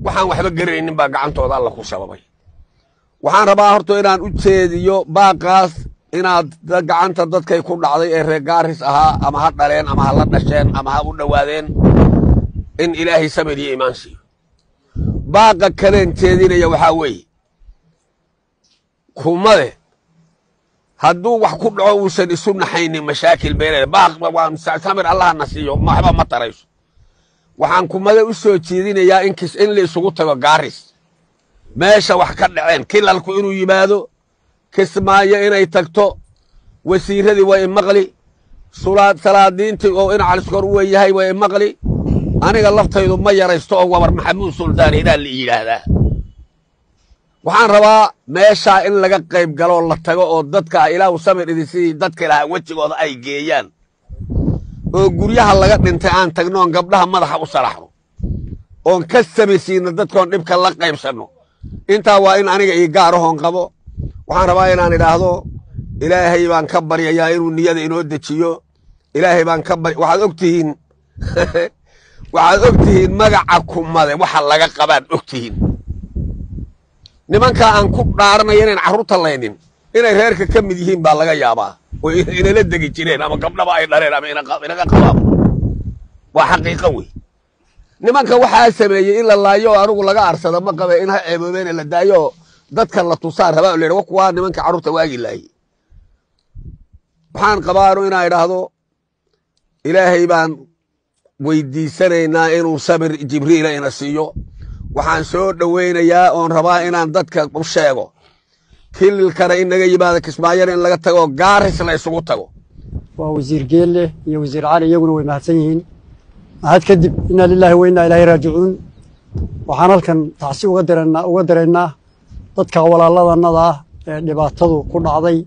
waxaan waxba garaynin baa gacantooda alla ku sababay waxaan rabaa horto inaan u jeediyo baaqaas inaad gacanta dadkay ku dhacday ee reer Gaaris ahaa ama ha dhaleen ama ha la dhasheen ama ha u dhawaadeen in ilaahay sabir iyo iimaan siiyo baaqa kaleen jeedinaya waxa weeye kumade hadduu wax ku dhaco uusan isu naxaynin mashaakil beelay baaq waa samir Allah nasiyo maxba ma tarayso waxaan kumade u soo jeedinayaa in la isugu tago Gaaris meesha wax ka dhaceen kilalku inuu yimaado kismaayo inay tagto wasiiradii way maqli salaadiintii oo in caliskor u yahay way maqli aniga laftaydu ma yaraysto oo wabar maxamuud suldaan ilaa la yiraahdaa waxaan rabaa meesha in laga qayb galo la tago oo dadka ilaahu samir idisi dadka ilaaha wajigooda ay geeyaan oo guryaha laga dhintay aan tagno gabdhaha madaxa u saraxno oo ka sameeyna dadkoon dhibka la qaybsano inta waa in aniga ii gaar ahoon qabo waxaan rabaa inaan idhaahdo ilaahay baan ka baryayaa inuu niyada inoo dejiyo ilaahay baan ka waxaad ogtihiin magaca kumade waxa laga qabaan ogtihiin nimanka aan ku dhaaranay inaan carruurta leenin inay reerka ka mid yihiin baa laga yaabaa oo inay la degi jireen ama gabdhaba ay dhaleen ama inaga qabaan waa xaqiiqo weey nimanka waxa sameeyay in la laayo anigu laga arsado ma qabe in ha ceeboobeen la daayo dadka la tusaar raba oo leeyahay kuwa nimanka carruurta waagi laayay waxaan qabaano inaan idhaahdo ilaahay baan weydiisanaynaa inuu sabir jibriil ina siiyo waxaan soo dhaweynayaa oon rabaa inaan dadka u sheego kililkana in naga yimaado kismaayana in laga tago Gaaris la isugu tago waa wasiir geelle iyo wasiir cali iyaguna way mahadsan yihiin mahad kadib inna lillahi wa inna ilayhi raaji'uun waxaan halkan tacsi uga dareennaa dadka walaaladannada ee dhibaatadu ku dhacday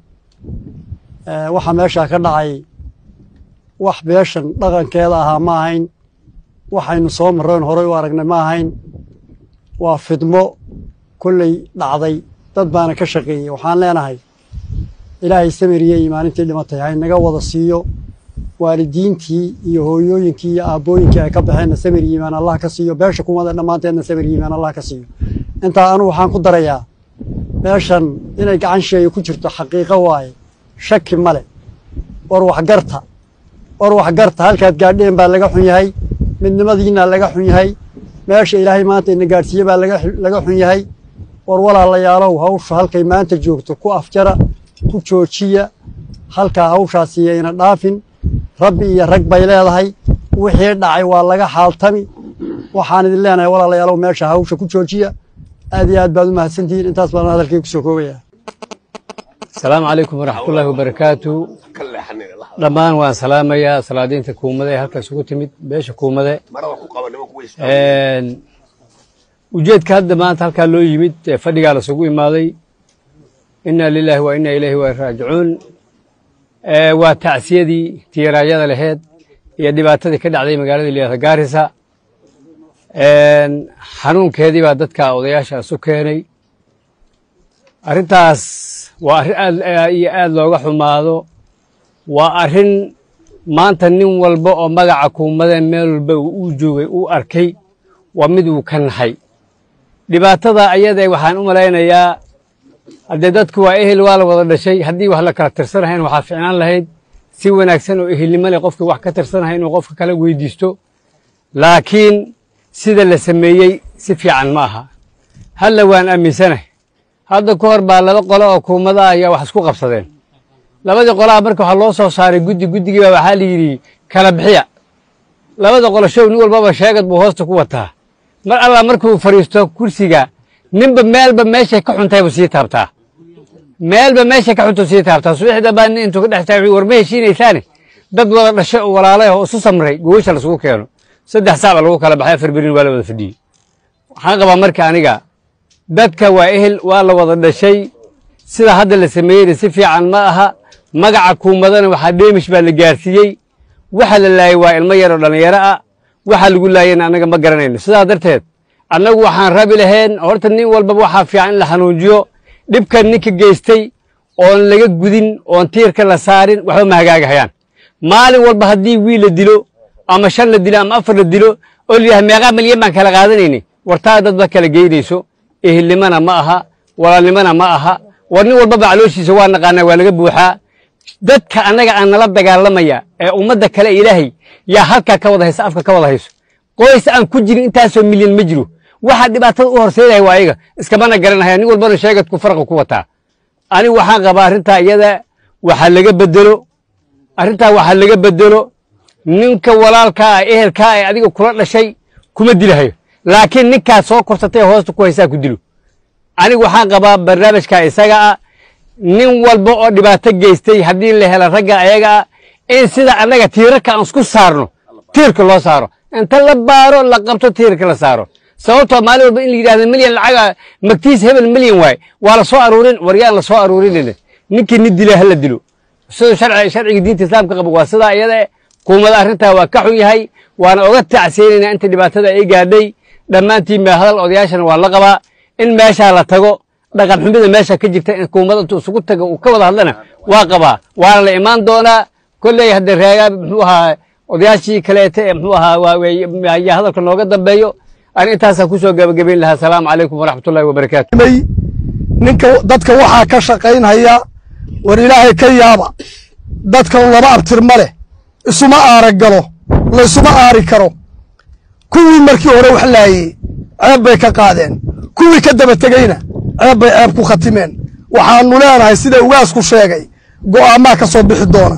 waxa meesha ka dhacay wax beeshan dhaqankeeda ahaa ma ahayn waxaynu soo mareen hore u aragnay ma ahayn waa fidmo kullay dhacday dad baana ka shaqeeyay waxaan leenahay ilaahay samiriyay maalintii dhimatay hay naga wada siiyo waalidiintii iyo hooyooyinkii iyo aabooyinkii ay ka baxeen samir yimaan Allah ka siiyo beesha kumada dhamaanteedna samir yimaan Allah ka siiyo inta anu waxaan ku darayaa meeshan inay gacan sheey ku jirto xaqiiqo waaye shaki male war wax garta halkaad gaadheen baa laga xun yahay midnimadiina laga xun yahay meesha ilaahay maanta in gaarsiyo baa laga xun yahay war walaalayaalow hawsha halkay maanta joogto ku afjara ku joojiya halka hawshaasi ayna dhaafin rabbi iyo rag bay leedahay wixii dhacay waa laga xaaltami waxaan idin leenahay walaalayaalow meesha hawsha ku joojiya aad iyo aad baad u mahadsantihiin intaas baan hadalkay ku soo koobaya السلام عليكم ورحمة الله وبركاته دمان وان سلاميا سلادين تكومده هلكا سوق تمد بيش كومده وجد كهذا ما هلكا لو يمد فدي على سوق ماضي إنا لله وإنا إليه راجعون وتعسيدي تيراجات لهاد يدباتة كده على مقالة اللي غارسة حنون كهذي بعدت كأوضياش سكري أرنتاس وأرن لوجه حماده وأرن ما تنين والبقى مجعكم ماذا مال بوجوه وأركي ومدو كان حي لبعتها أيده وحن أمرنا يا عددك وإهل ولا ولا شيء هدي وهلا كترسنا هين وحافظنا لهيد سوى نكسن وإهل ما لقفك وحكترسنا هين وقفك كلا ويديستو لكن سيد اللي سميه سفي عن ماها هلا وان أمي سنة هذا كور بالله قلا وكومدا يا وحسكو قبصدين لبدا قلا بركو حلو سو ساري جدي جبا waxaa yiri kala bixiya labada qolo show nin walba sheegad buu hoosta ku wataa mar alla markuu fariisto kursiga ninba meelba meesha ka xuntay buu sii taabtaa meelba meesha ka xunto sii taabtaa subaxda baan intuu ka dhaxtay warmeeshiinaysan dad wada dhashay oo walaalay oo isu samray goosha la soo keeno 3 saac lagu kala baxay February wala wada fadhiyo waxaan qabaa marka aniga dadka waa ehel waa la wada dhashay sida hadda la sameeyay si fiican ma aha magaca kuumadana waxa deemish baa la gaarsiiyay waxa la laayay waa ilmo yar oo dhalinyaro ah waxa lagu laayay anaga ma garanayno sidaa darteed anagu waxaan rabi lahayn horta nin walba waxa fiican la xanuujiyo dhibkan ninka geystay oo laga gudin oo tiirka la saarin waxba ma hagaagayaan maalin walba hadii wiil la dilo ama shan la dilo ama afar la dilo oo leeyahay meeqa milyan baan kala qaadanayni wartaa dad ba kala geynayso ehelnimana ma aha walaalnimana ma aha warni walba baclooshiisa waa naqaanaa waa laga buuxaa dadka annaga aan nala dagaalamaya ee ummadda kale ilaahay yaa halkaa ka wada haysa afka ka wada hayso qoys aan ku jirin intaasoo milyan ma jiro waxa dhibaatada u horseedaya waa ayaga iskamana garanaya nin walbana sheegadku farqa ku wataa anigu waxaan qabaa arrintaa iyada waxaa laga bedelo ninka walaalkaa ehelkaa ee adiga kula dhashay kuma dilahayo laakiin ninkaas soo korsatay hoosta ku haysaa ku dilo anigu waxaan qabaa barnaamijka isaga ah nin walba oo dhibaato geystay haddii la helo ragga ayaga ah in sida annaga tiirarka aan isku saarno tiirka loo saaro inta la baaro la qabto tiirka la saaro sababtoo maalin walba in la yidhaahdo milyan lacaga magtiis hebel milyan waay waa la soo aruurin waryaan la soo aruurinayna ninkii nin dila hala dilo sidoo sharciga diinta islaamka qabo waa sidaa iyada kuumada arrintaa waa ka xun yahay waana oga tacsiinaynaa inta dhibaatada ay gaadhay dhammaantiin ma hadal odayaashana waa la qabaa in meeshaa la tago dhaqan xumida meesha ka jirta in kuumada intuu isugu tago uu ka wada hadlana waa qabaa waana la imaan doonaa kolley hadda reegaa muxuu ahaa odayaashii kaleete ee muxuu ahaa yaa hadalka nooga dambeeyo ani intaasaan kusoo gabagabayn lahaa asalaamu calaykum waraxmatullaahi wabarakaatu ninka dadka waxaa ka shaqaynhaya war ilaahay ka yaaba dadkan laba abtir ma leh isuma aara galo laysuma aari karo kuwii markii hore wax laayey ceeb bay ka qaadeen kuwii ka daba tegeyna ceeb bay ceeb ku khatimeen waxaanu leenahay sida ugaasku sheegay go'aamaa ka soo bixi doona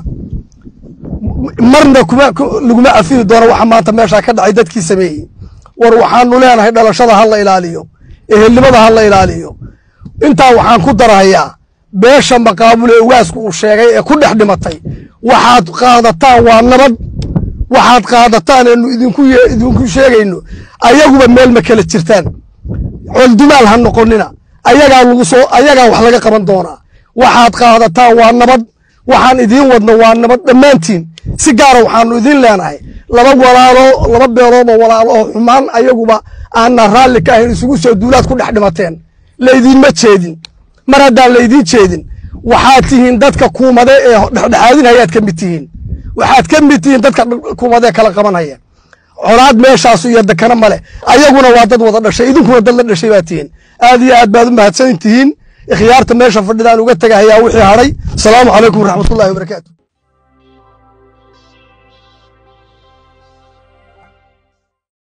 marna laguma afiri doona waxa maanta meeshaa ka dhacay dadkii sameeyey war waxaanu leenahay dhalashada ha la ilaaliyo ehelnimada ha la ilaaliyo intaa waxaan ku darahayaa beesha maqaabule ugaasku uu sheegay ee ku dhex dhimatay waxaad qaadataan waa nabad waxaad qaadataan eenu idinku sheegayno ayaguba meel ma kala jirtaan coldumaal ha noqonina ayagaa wax laga qaban doonaa waxaad qaadataan waa nabad waxaan idiin wadno waa nabad dhammaantiin si gaara waxaanu idiin leenahay laba beelooba walaalo oo xumaan ayaguba aanna raalli ka ahayn isugu soo duulaad ku dhex dhimateen laydinma jeedin mar haddaan laydiin jeedin waxaad tihiin dadka kuumade ee dhexdhexaadinhayaad ka mid tihiin waxaad ka mid tihiin dadka kuumadee kala qabanhaya colaad meeshaasu iyo dakana male ayaguna waa dad wada dhashay idinkuna dad la dhashay baa tihiin aad iyo aad baad u mahadsan tihiin ikhyaarta meesha fadhidaan uga tegahayaa wixii hadhay asalaamu calaykum waraxmatullahi wabarakaatu